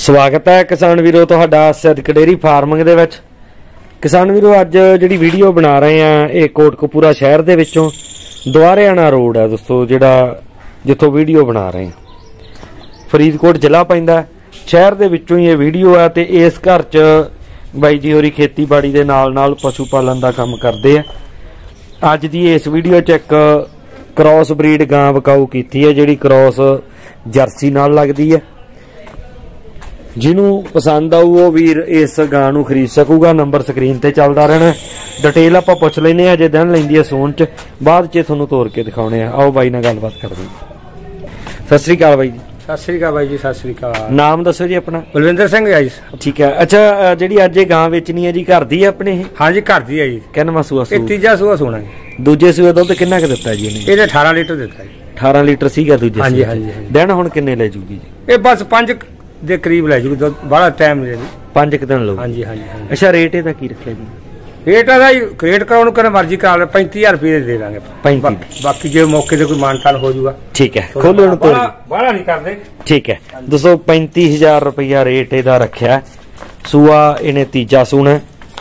स्वागत है किसान वीरो तुहाडा सिद्दक डेयरी फार्मिंग दे विच। किसान वीरो अज जिहड़ी वीडियो बना रहे हैं ये कोटकपूरा शहर दे विचों दुआरियाना रोड है दोस्तों, जिहड़ा जिथों वीडियो बना रहे हैं फरीदकोट जिला पैंदा शहर दे विचों ये वीडियो है। ते इस घर च बाई जी होरी खेतीबाड़ी दे नाल नाल पशु पालन दा काम करदे आ। अज दी इस वीडियो च एक क्रॉस ब्रीड गां विकाऊ कीती है, जिहड़ी क्रॉस जर्सी नाल लगदी है। जिन्हों पसंद आऊ वो वीर इस गां नूं खरीद सकूगा। नंबर स्क्रीन ते चलदा रहना। डिटेल आपां पुछ लैने आ, जे दिन लैंदी है सोन च बाद च तुहानूं तोड़ के दिखाउणे आ। आओ बाई नाल गलबात करदे आ। सत श्री अकाल बाई जी। सत श्री अकाल बाई जी। सत श्री अकाल। नाम दसो जी अपना। बलविंदर सिंह है जी। ठीक है। अच्छा जिहड़ी अज ये गां वेचनी है जी घर दी है अपने? हाँ जी घर दी है जी। किन्नवां सूआ? तीजा सूआ सोना जी। दूजे सूए दुध किन्ना क दित्ता जी इहने? 18 लीटर दित्ता जी। 18 लीटर सीगा दूजे? हाँ जी हाँ जी। दिन हुण किन्ने ले जूगी जी? ये बस 5 ਦੇ ਕਰੀਬ ਲੈ ਜੂ, ਬੜਾ ਟਾਈਮ ਲੈ ਜੀ। 5 ਦਿਨ ਲਓ। ਹਾਂਜੀ ਹਾਂਜੀ। ਅੱਛਾ ਰੇਟ ਇਹਦਾ ਕੀ ਰੱਖਿਆ ਜੀ? ਰੇਟ ਇਹਦਾ ਜੀ ਰੇਟ ਕਰਾਉਣ ਨੂੰ ਮਰਜ਼ੀ ਕਰਾ ਲੈ, 35000 ਰੁਪਏ ਦੇ ਦਾਂਗੇ। 35 ਬਾਕੀ ਜੇ ਮੌਕੇ ਤੇ ਕੋਈ ਮਾਨਤਾਨ ਹੋ ਜਾਊਗਾ। ਠੀਕ ਹੈ। ਖੋਲੋ ਨੂੰ ਤੋੜ। ਬਾਹਲਾ ਨਹੀਂ ਕਰਦੇ। ਠੀਕ ਹੈ ਦੋਸਤੋ 35000 ਰੁਪਇਆ ਰੇਟ ਇਹਦਾ ਰੱਖਿਆ। ਸੂਆ ਇਹਨੇ ਤੀਜਾ ਸੂਣਾ,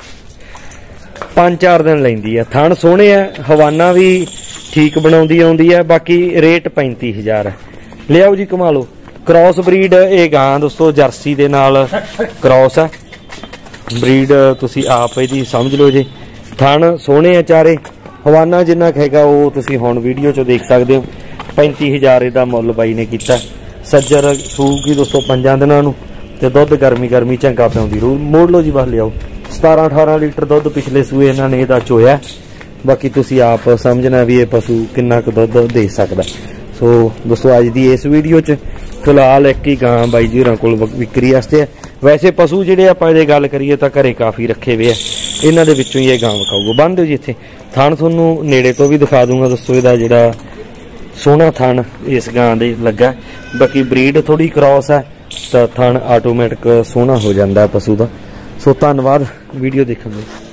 5-4 ਦਿਨ ਲੈਂਦੀ ਹੈ। ਥਣ ਸੋਹਣੇ ਆ, ਹਵਾਨਾ ਵੀ ਠੀਕ ਬਣਾਉਂਦੀ ਆਉਂਦੀ ਹੈ। ਬਾਕੀ ਰੇਟ 35000 ਹੈ। ਲਿਆਓ ਜੀ ਘੁਮਾ ਲਓ। क्रॉस ब्रीड ये गां दोस्तों जर्सी दे नाल क्रॉस है। ब्रीड तुसी आप ही समझ लो जी। थण सोहणे आ चारे, हवाना जिन्ना हैगा वो तुसी हुण वीडियो च देख सकते हो। 35000 इहदा मुल बाई ने कीता। सज्जर सूगी दोस्तों 5 दिनां नूं ते दुध गर्मी गर्मी झंगा पिआउंदी रू। मोड़ लो जी बस लियाओ। 17-18 लीटर दुध पिछले सूए इन्हां ने इहदा चोया। बाकी तुसी आप समझना भी ये पशु किन्ना क दुध दे सकदा। सो दोस्तों अज दी इस वीडियो च फिलहाल एक ही गां बाई जी होरां कोल विक्री वास्ते है। वैसे पशु जिहड़े आपां जे गल करिए तां घरे काफ़ी रखे हुए है। इन्हां दे विच्चों ही ये गां विकाऊगा। बन दिओ जी इत्थे। थण तुहानूं नेड़े तो भी दिखा दूंगा दोस्तों। इहदा जिहड़ा सोहना थण इस गां दे लगा। बाकी ब्रीड थोड़ी क्रॉस है तां थण आटोमैटिक सोहना हो जांदा पशु दा। सो धन्नवाद वीडियो देखण लई।